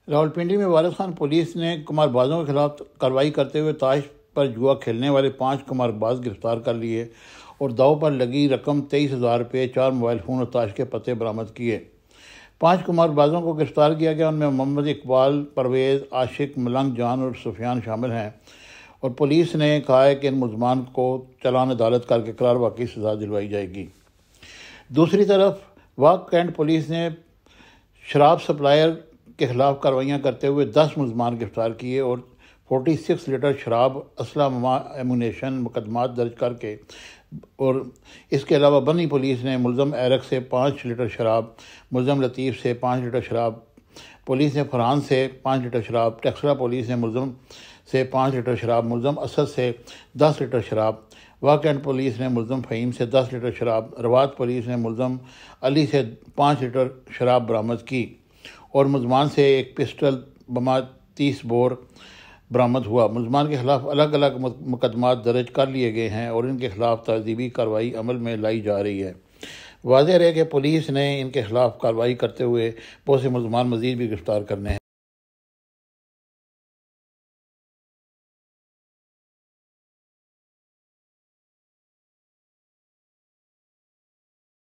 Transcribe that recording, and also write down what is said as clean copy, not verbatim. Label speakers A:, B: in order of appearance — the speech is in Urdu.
A: راولپنڈی میں وارث خان پولیس نے قماربازوں کے خلاف کارروائی کرتے ہوئے تاش پر جوا کھیلنے والے 5 قمارباز گرفتار کر لیے اور داؤ پر لگی رقم 23,000 روپے، 4 موبائل فون اور تاش کے پتے برآمد کیے۔ 5 قماربازوں کو گرفتار کیا گیا۔ ان میں محمد اقبال، پرویز، عاشق، ملنگ جان اور سفیان شامل ہیں، اور پولیس نے کہا ہے کہ ان ملزمان کو چالان عدالت کر کے قرار واقعی سزا دلوائی جائے گی۔ دوسری طرف واق کینٹ پولیس نے شراب سپلائر کے خلاف کارروائیاں کرتے ہوئے 10 ملزمان گرفتار کیے اور 46 لیٹر شراب، اسلحہ، ایمونیشن مقدمات درج کر کے، اور اس کے علاوہ بنی پولیس نے ملزم ایرک سے 5 لیٹر شراب، ملزم لطیف سے 5 لیٹر شراب، پولیس نے فرحان سے 5 لیٹر شراب، ٹیکسلا پولیس نے ملزم سے 5 لیٹر شراب، ملزم اسد سے 10 لیٹر شراب، واق کینٹ پولیس نے ملزم فہیم سے 10 لیٹر شراب، روات پولیس نے ملزم علی سے 5 لیٹر شراب برآمد کی، اور ملزمان سے ایک پسٹل بما 30 بور برآمد ہوا۔ ملزمان کے خلاف الگ الگ مقدمات درج کر لیے گئے ہیں اور ان کے خلاف تعزیبی کارروائی عمل میں لائی جا رہی ہے۔ واضح رہے کہ پولیس نے ان کے خلاف کارروائی کرتے ہوئے بہت سے ملزمان مزید بھی گرفتار کرنے ہیں۔